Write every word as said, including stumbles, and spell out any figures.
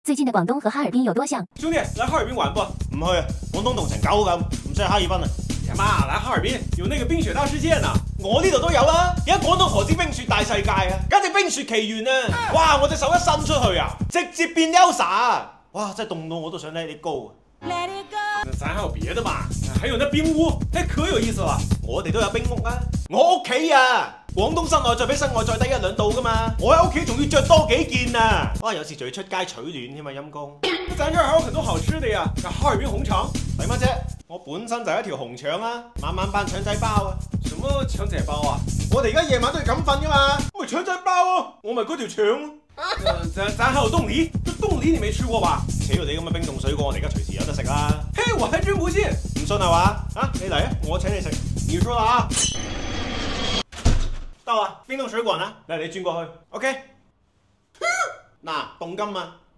最近的廣東和哈爾濱有多像？ 兄弟，來哈爾濱玩不？ 唔去啊，廣東同成狗咁，唔使去哈爾濱啊。 呀媽，來哈爾濱有那個冰雪大世界呢。 我呢度都有啦，而家廣東何止冰雪大世界啊，簡直冰雪奇緣啊！哇，我隻手一伸出去啊，直接變 Elsa 啊！哇，真係凍到我都想 let it go 啊！ 那咱還有別的嘛？還有那冰屋，哎，可有意思了。 我哋都有冰屋啊，我屋企啊，廣東室內再比室外再低一兩度噶嘛，我喺屋企仲要着多幾件啊！哇，有時仲要出街取暖添啊，陰公。 咱這兒還有很多好吃的呀，哈爾濱紅腸。 係乜啫？我本身就係一條紅腸啊，晚晚扮腸仔包啊！ 什麼腸仔包啊？ 我哋而家夜晚都要咁瞓噶嘛，咪腸仔包啊！我咪嗰條腸咯。 呃，咱咱還有凍梨，這凍梨你沒吃過吧？ 扯到你咁嘅冰凍水果，我哋而家隨時有得食啦。 嘿，我還真不信， 唔信係嘛？啊，你嚟啊，我請你食。你說啦啊！到啦，冰凍水果呢？嚟，你轉過去。OK。嗱，凍金啊！